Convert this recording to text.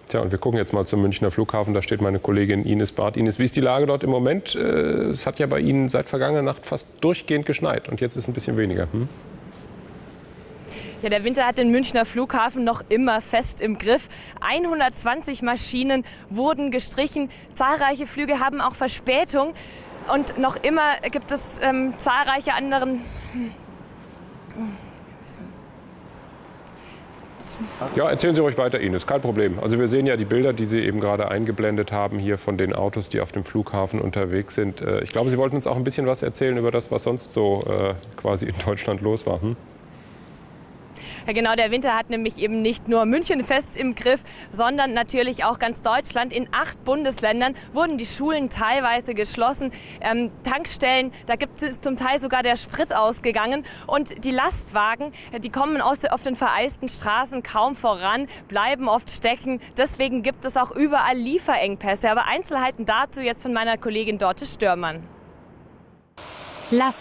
Tja, und wir gucken jetzt mal zum Münchner Flughafen. Da steht meine Kollegin Ines Barth. Ines, wie ist die Lage dort im Moment? Es hat ja bei Ihnen seit vergangener Nacht fast durchgehend geschneit und jetzt ist ein bisschen weniger. Ja, der Winter hat den Münchner Flughafen noch immer fest im Griff. 120 Maschinen wurden gestrichen. Zahlreiche Flüge haben auch Verspätung. Und noch immer gibt es zahlreiche anderen... Ja, erzählen Sie ruhig weiter, Ines, kein Problem. Also wir sehen ja die Bilder, die Sie eben gerade eingeblendet haben, hier von den Autos, die auf dem Flughafen unterwegs sind. Ich glaube, Sie wollten uns auch ein bisschen was erzählen über das, was sonst so quasi in Deutschland los war. Ja, genau, der Winter hat nämlich eben nicht nur München fest im Griff, sondern natürlich auch ganz Deutschland. In 8 Bundesländern wurden die Schulen teilweise geschlossen. Tankstellen, da gibt es zum Teil sogar der Sprit ausgegangen. Und die Lastwagen, die kommen auf den vereisten Straßen kaum voran, bleiben oft stecken. Deswegen gibt es auch überall Lieferengpässe. Aber Einzelheiten dazu jetzt von meiner Kollegin Dorte Störmann.